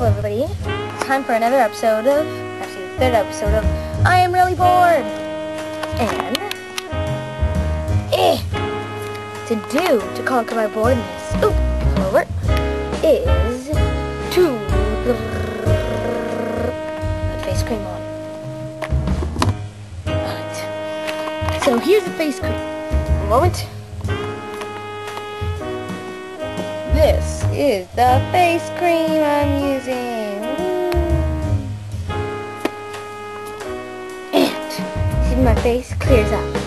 Hello everybody, it's time for another episode of, actually the third episode of I Am Really Bored! And, to conquer my boredness, over, is to put face cream on. Alright, so here's the face cream. A moment. This is the face cream I'm using. And see, my face clears up.